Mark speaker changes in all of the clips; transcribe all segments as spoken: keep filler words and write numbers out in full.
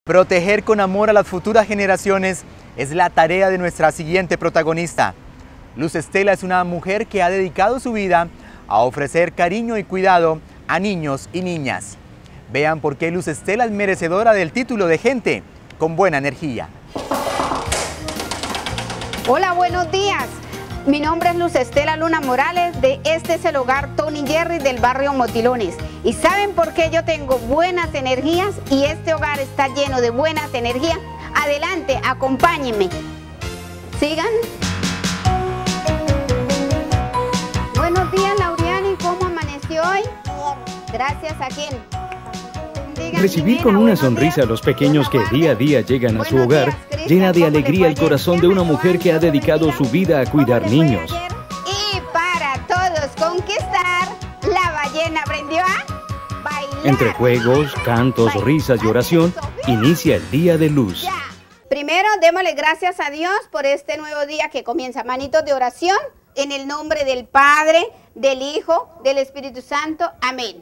Speaker 1: Proteger con amor a las futuras generaciones es la tarea de nuestra siguiente protagonista. Luz Estela es una mujer que ha dedicado su vida a ofrecer cariño y cuidado a niños y niñas. Vean por qué Luz Estela es merecedora del título de gente con buena energía.
Speaker 2: Hola, buenos días. Mi nombre es Luz Estela Luna Morales, de Este es el Hogar Tony Jerry del barrio Motilones. ¿Y saben por qué yo tengo buenas energías y este hogar está lleno de buenas energías? Adelante, acompáñenme. Sigan. Buenos días, Lauriani. ¿Cómo amaneció hoy? Gracias a quién.
Speaker 3: Recibir con una sonrisa a los pequeños que día a día llegan a su hogar llena de alegría el corazón de una mujer que ha dedicado su vida a cuidar niños.
Speaker 2: Y para todos conquistar, la ballena aprendió a bailar.
Speaker 3: Entre juegos, cantos, risas y oración, inicia el día de Luz.
Speaker 2: Primero, démosle gracias a Dios por este nuevo día que comienza. Manitos de oración, en el nombre del Padre, del Hijo, del Espíritu Santo. Amén.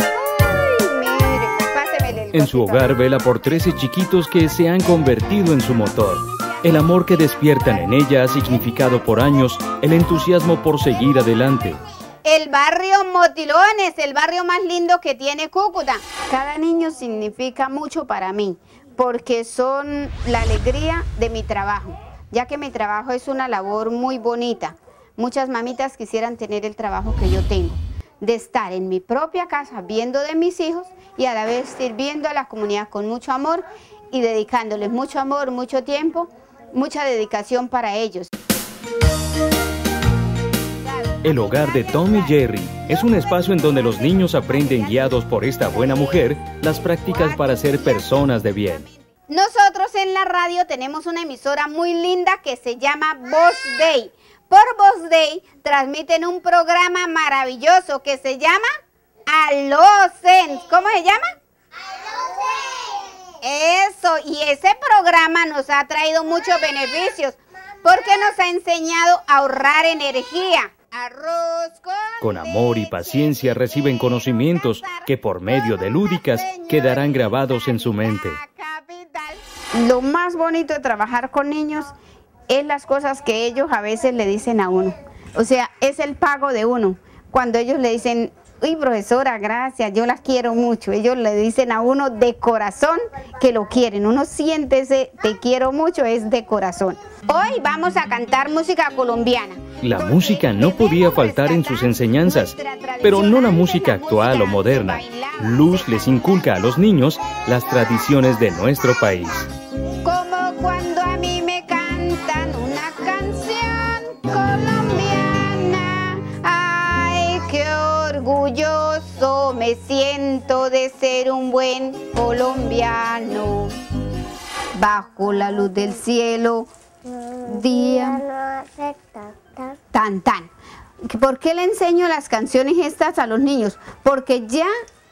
Speaker 3: En su hogar vela por trece chiquitos que se han convertido en su motor. El amor que despiertan en ella ha significado por años el entusiasmo por seguir adelante.
Speaker 2: El barrio Motilones, el barrio más lindo que tiene Cúcuta. Cada niño significa mucho para mí, porque son la alegría de mi trabajo, ya que mi trabajo es una labor muy bonita. Muchas mamitas quisieran tener el trabajo que yo tengo, de estar en mi propia casa viendo de mis hijos y a la vez sirviendo a la comunidad con mucho amor y dedicándoles mucho amor, mucho tiempo, mucha dedicación para ellos.
Speaker 3: El hogar de Tommy Jerry es un espacio en donde los niños aprenden, guiados por esta buena mujer, las prácticas para ser personas de bien.
Speaker 2: Nosotros en la radio tenemos una emisora muy linda que se llama Voz Day. Por Voz Day transmiten un programa maravilloso que se llama Alocen. ¿Cómo se llama? Alocen. Eso, y ese programa nos ha traído muchos beneficios porque nos ha enseñado a ahorrar energía. Arroz con,
Speaker 3: con amor y paciencia reciben conocimientos que por medio de lúdicas quedarán grabados en su mente.
Speaker 2: Lo más bonito de trabajar con niños es las cosas que ellos a veces le dicen a uno. O sea, es el pago de uno. Cuando ellos le dicen, uy, profesora, gracias, yo las quiero mucho. Ellos le dicen a uno de corazón que lo quieren. Uno siente ese te quiero mucho, es de corazón. Hoy vamos a cantar música colombiana.
Speaker 3: La música no podía faltar en sus enseñanzas, pero no la música actual o moderna. Luz les inculca a los niños las tradiciones de nuestro país.
Speaker 2: Como cuando a mí me cantan una canción colombiana, ay, qué orgulloso me siento de ser un buen colombiano. Bajo la luz del cielo, día tan tan. ¿Por qué le enseño las canciones estas a los niños? Porque ya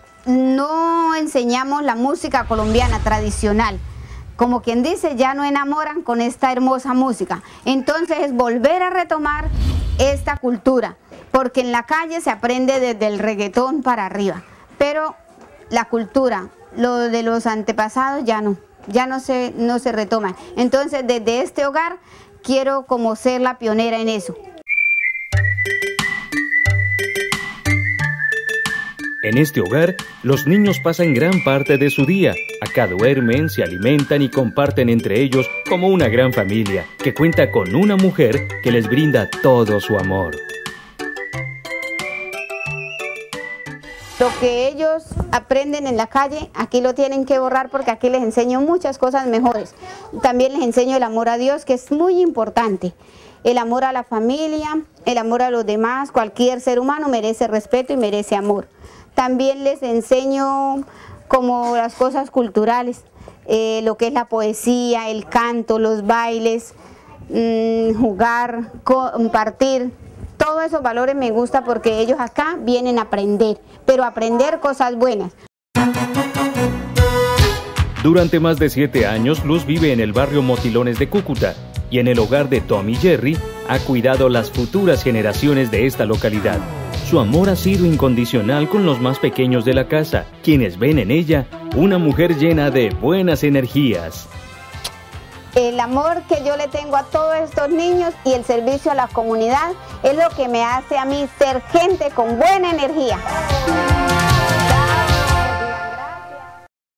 Speaker 2: no enseñamos la música colombiana tradicional. Como quien dice, ya no enamoran con esta hermosa música. Entonces es volver a retomar esta cultura, porque en la calle se aprende desde el reggaetón para arriba, pero la cultura, lo de los antepasados ya no, ya no se, no se retoma. Entonces desde este hogar quiero como ser la pionera en eso.
Speaker 3: En este hogar, los niños pasan gran parte de su día. Acá duermen, se alimentan y comparten entre ellos como una gran familia que cuenta con una mujer que les brinda todo su amor.
Speaker 2: Lo que ellos aprenden en la calle, aquí lo tienen que borrar porque aquí les enseño muchas cosas mejores. También les enseño el amor a Dios, que es muy importante. El amor a la familia, el amor a los demás, cualquier ser humano merece respeto y merece amor. También les enseño como las cosas culturales, eh, lo que es la poesía, el canto, los bailes, mmm, jugar, compartir. Todos esos valores me gusta porque ellos acá vienen a aprender, pero aprender cosas buenas.
Speaker 3: Durante más de siete años, Luz vive en el barrio Motilones de Cúcuta y en el hogar de Tommy Jerry ha cuidado las futuras generaciones de esta localidad. Su amor ha sido incondicional con los más pequeños de la casa, quienes ven en ella una mujer llena de buenas energías.
Speaker 2: El amor que yo le tengo a todos estos niños y el servicio a la comunidad es lo que me hace a mí ser gente con buena energía.